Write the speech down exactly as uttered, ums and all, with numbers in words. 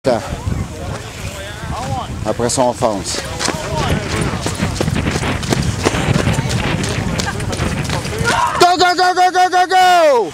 Temps. Après ça, on fonce. Go, go, go, go, go, go, go!